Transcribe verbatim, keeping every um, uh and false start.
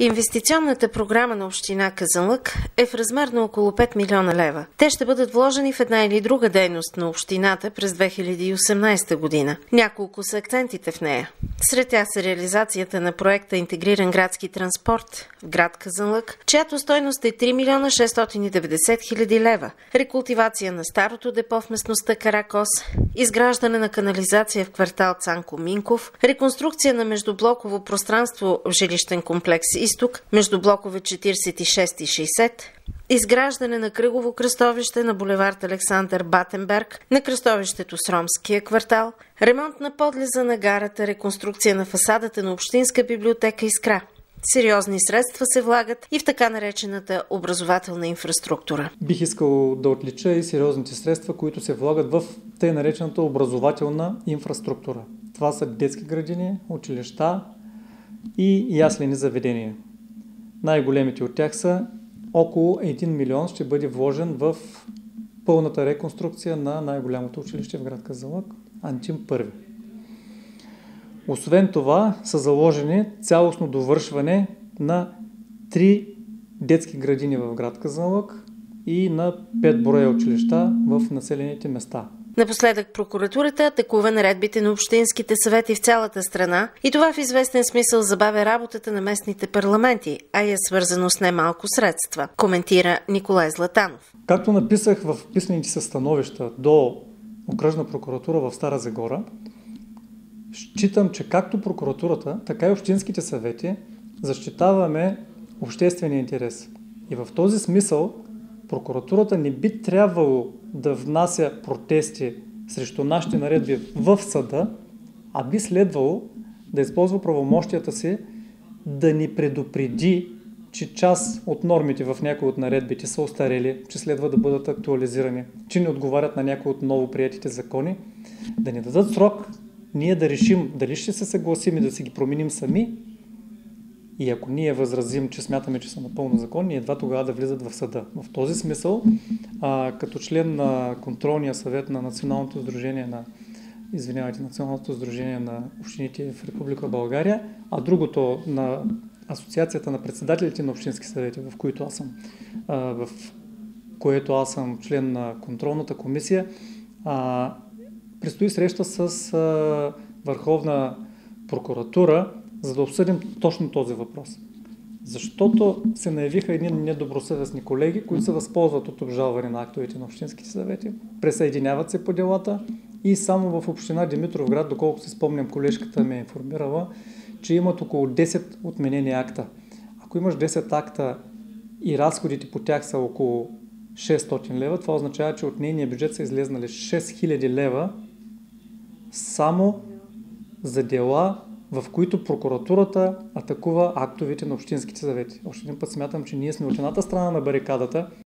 Инвестиционната програма на община Казанлък е в размер на около пет милиона лева. Те ще бъдат вложени в една или друга дейност на общината през две хиляди и осемнадесета година. Няколко са акцентите в нея. Сред тях са реализацията на проекта Интегриран градски транспорт в град Казанлък, чиято стойност е три милиона шестстотин и деветдесет хиляди лева, рекултивация на старото депо в местността Каракос, изграждане на канализация в квартал Цанко Минков, реконструкция на междублоково пространство в жилищен комплекс Изток между блокове четиридесет и шест и шейсет, изграждане на кръгово кръстовище на булевард Александър Батенберг на кръстовището с ромския квартал, ремонт на подлеза на гарата, реконструкция на фасадата на общинска библиотека Искра. Сериозни средства се влагат и в така наречената образователна инфраструктура. Бих искал да отлича и сериозните средства, които се влагат в тъй наречената образователна инфраструктура. Това са детски градини, училища и яслени заведения. Най-големите от тях са около един милион ще бъде вложен в пълната реконструкция на най-голямото училище в град Казанлък, Антим първи. Освен това са заложени цялостно довършване на три детски градини в град Казанлък и на пет броя училища в населените места. Напоследък прокуратурата атакува наредбите на общинските съвети в цялата страна и това в известен смисъл забавя работата на местните парламенти, а е свързано с немалко средства, коментира Николай Златанов. Както написах в писмените си становища до Окръжна прокуратура в Стара Загора, считам, че както прокуратурата, така и общинските съвети защитаваме обществения интерес. И в този смисъл прокуратурата не би трябвало да внася протести срещу нашите наредби в съда, а би следвало да използва правомощията си да ни предупреди, че част от нормите в някои от наредбите са остарели, че следва да бъдат актуализирани, че не отговарят на някои от ново приетите закони, да ни дадат срок ние да решим дали ще се съгласим и да си ги променим сами, и ако ние възразим, че смятаме, че са напълно законни, едва тогава да влизат в съда. В този смисъл, а, като член на контролния съвет на Националното сдружение на извинявайте, Националното сдружение на общините в Република България, а другото на Асоциацията на председателите на общински съвети, в които аз съм, а, в което аз съм член на контролната комисия, а, предстои среща с а, Върховна прокуратура, за да обсъдим точно този въпрос. Защото се наявиха едни недобросъвестни колеги, които се възползват от обжалване на актовете на общинските съвети, присъединяват се по делата и само в община Димитровград, доколко се спомням, колежката ме е информирала, че имат около десет отменени акта. Ако имаш десет акта и разходите по тях са около шестстотин лева, това означава, че от нейния бюджет са излезнали шест хиляди лева само за дела, в които прокуратурата атакува актовете на общинските съвети. Още един път смятам, че ние сме от едната страна на барикадата,